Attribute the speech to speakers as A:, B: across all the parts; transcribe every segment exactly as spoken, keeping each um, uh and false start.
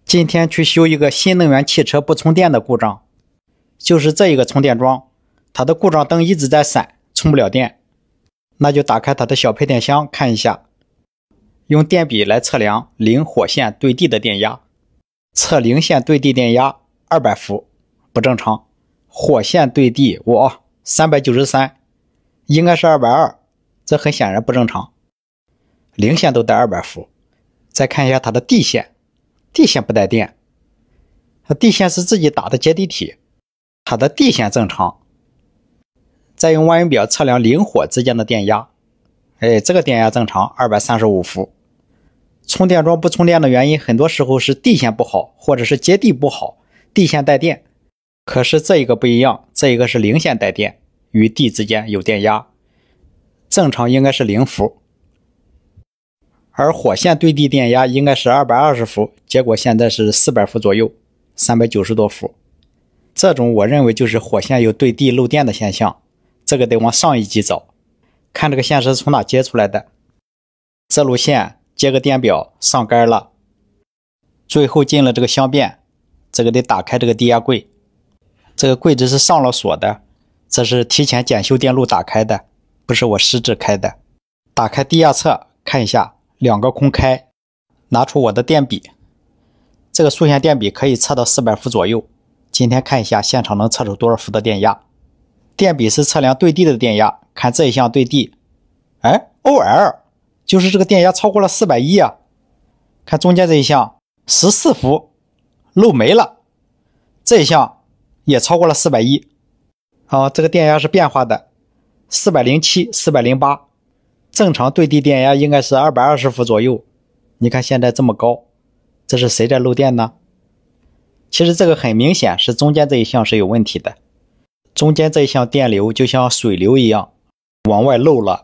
A: 今天去修一个新能源汽车不充电的故障，就是这一个充电桩，它的故障灯一直在闪，充不了电。那就打开它的小配电箱看一下，用电笔来测量零火线对地的电压，测零线对地电压二百伏，不正常。火线对地哇三百九十三，应该是二百二，这很显然不正常。零线都带二百伏。再看一下它的地线，地线不带电，它地线是自己打的接地体，它的地线正常。再用万用表测量零火之间的电压，哎，这个电压正常，二百三十五伏。充电桩不充电的原因，很多时候是地线不好，或者是接地不好，地线带电。可是这一个不一样，这一个是零线带电，与地之间有电压，正常应该是零伏。而火线对地电压应该是二百二十伏，结果现在是四百伏左右，三百九十多伏。这种我认为就是火线有对地漏电的现象，这个得往上一级找。看这个线是从哪接出来的，这路线接个电表上杆了，最后进了这个箱变，这个得打开这个低压柜，这个柜子是上了锁的，这是提前检修电路打开的，不是我失智开的。打开低压测看一下，两个空开，拿出我的电笔，这个速线电笔可以测到四百伏左右。今天看一下现场能测出多少伏的电压。电笔是测量对地的电压，看这一项对地，哎 O L 就是这个电压超过了四百一啊。看中间这一项十四伏漏没了，这一项也超过了四百一。好，这个电压是变化的，四百零七 四百零八，正常对地电压应该是二百二十伏左右，你看现在这么高，这是谁在漏电呢？其实这个很明显是中间这一项是有问题的，中间这一项电流就像水流一样往外漏了。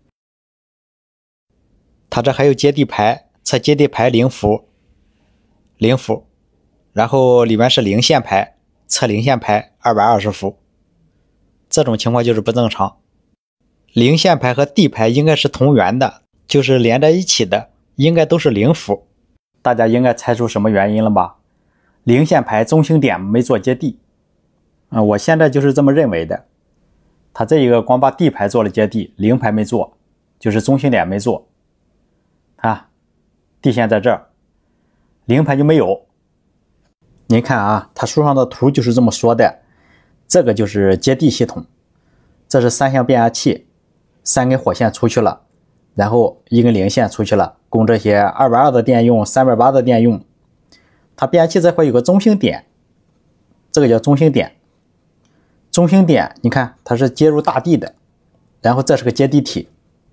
A: 它这还有接地排，测接地排零伏，零伏，然后里面是零线排，测零线排二百二十伏，这种情况就是不正常。零线排和地排应该是同源的，就是连在一起的，应该都是零伏。大家应该猜出什么原因了吧？零线排中心点没做接地，嗯，我现在就是这么认为的。它这一个光把地排做了接地，零排没做，就是中心点没做。啊，地线在这儿，零排就没有。您看啊，它书上的图就是这么说的，这个就是接地系统，这是三相变压器，三根火线出去了，然后一根零线出去了，供这些二百二的电用，三百八的电用。它变压器这块有个中心点，这个叫中心点。中心点你看它是接入大地的，然后这是个接地体，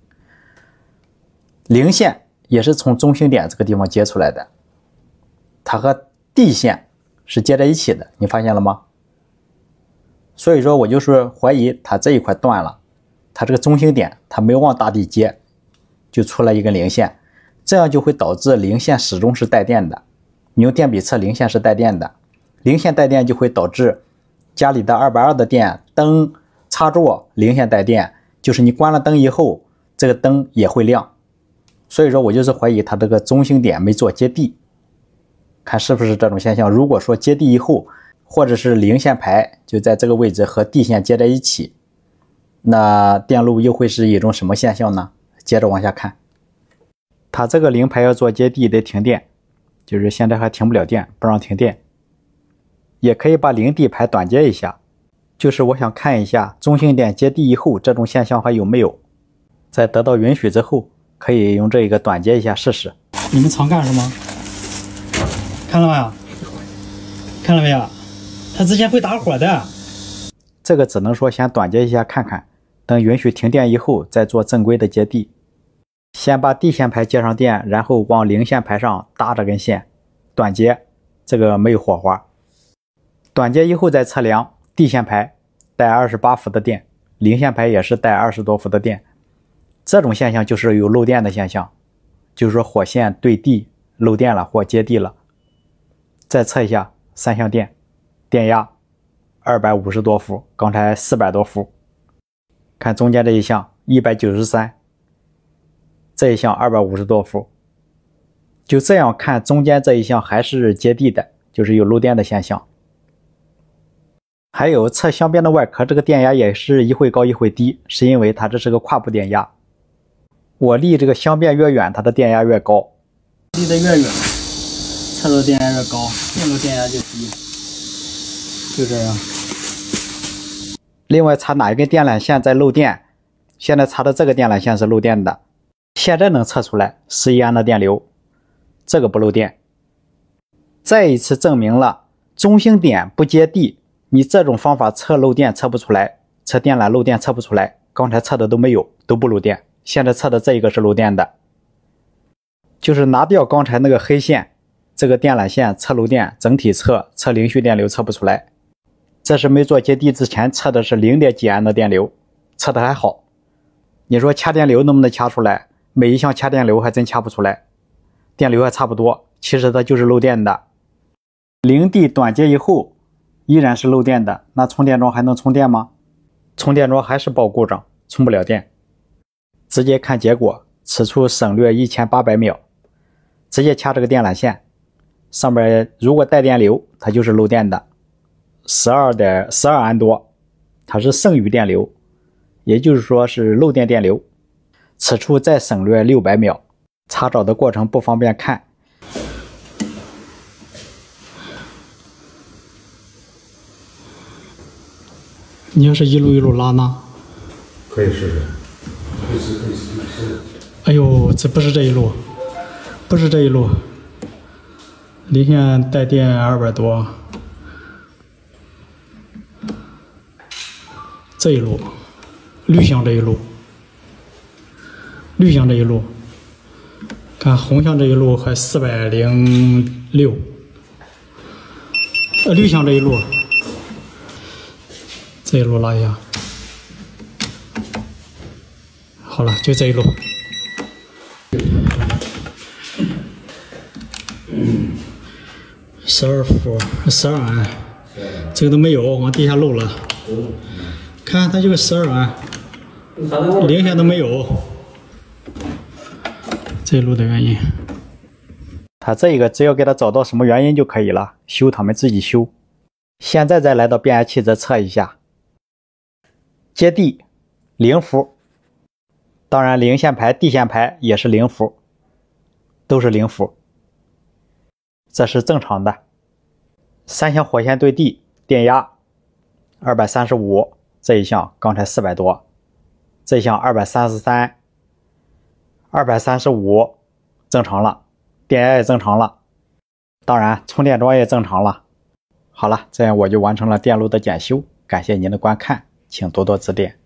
A: 零线也是从中心点这个地方接出来的，它和地线是接在一起的，你发现了吗？所以说我就是怀疑它这一块断了，它这个中心点它没有往大地接，就出来一根零线，这样就会导致零线始终是带电的。你用电笔测零线是带电的，零线带电就会导致家里的二百二的电，灯插座零线带电，就是你关了灯以后这个灯也会亮。所以说我就是怀疑它这个中心点没做接地，看是不是这种现象。如果说接地以后，或者是零线排就在这个位置和地线接在一起，那电路又会是一种什么现象呢？接着往下看，它这个零排要做接地得停电，就是现在还停不了电，不让停电。也可以把零地排短接一下，就是我想看一下中心点接地以后这种现象还有没有，在得到允许之后可以用这一个短接一下试试。
B: 你们常干什么？看了没有？看了没有？它之前会打火的。
A: 这个只能说先短接一下看看，等允许停电以后再做正规的接地。先把地线排接上电，然后往零线排上搭这根线，短接，这个没有火花。短接以后再测量地线排带二十八伏的电，零线排也是带二十多伏的电，这种现象就是有漏电的现象，就是说火线对地漏电了或接地了。再测一下三相电，电压二百五十多伏，刚才四百多伏。看中间这一项一百九十三，这一项二百五十多伏， 就这样看，中间这一项还是接地的，就是有漏电的现象。还有测相边的外壳，这个电压也是一会高一会低，是因为它这是个跨步电压。我离这个相边越远，它的电压越高。
B: 离得越远，测的电压越高，电路电压就低，就这样。
A: 另外，查哪一根电缆线在漏电，现在查的这个电缆线是漏电的，现在能测出来十一安的电流，这个不漏电。再一次证明了中性点不接地，你这种方法测漏电测不出来，测电缆漏电测不出来，刚才测的都没有，都不漏电，现在测的这一个是漏电的。就是拿掉刚才那个黑线，这个电缆线测漏电，整体测测零序电流测不出来。这是没做接地之前测的是 零点几安的电流，测的还好。你说掐电流能不能掐出来？每一项掐电流还真掐不出来，电流还差不多，其实它就是漏电的。零 D 短接以后依然是漏电的，那充电桩还能充电吗？充电桩还是报故障，充不了电。直接看结果，此处省略一千八百秒。直接掐这个电缆线，上面如果带电流，它就是漏电的，十二点十二安多，它是剩余电流，也就是说是漏电电流。此处再省略六百秒，查找的过程不方便看。
B: 你要是一路一路拉呢？
C: 可以试试，可以试可以试可以试。
B: 哎呦，这不是这一路，不是这一路，离线带电二百多，这一路，绿象这一路，绿象这一路，看红象这一路还四百零六，呃，绿象这一路，这一路拉一下，好了，就这一路。十二伏，十二安，这个都没有，往地下漏了。看它就是十二安，零线都没有，这一路的原因。
A: 它这一个只要给它找到什么原因就可以了，修他们自己修。现在再来到变压器再测一下，接地零伏，当然零线排、地线排也是零伏，都是零伏。这是正常的。三项火线对地，电压二百三十五，这一项刚才四百多，这一项二百三十三，二百三十五正常了，电压也正常了，当然充电桩也正常了。好了，这样我就完成了电路的检修，感谢您的观看，请多多指点。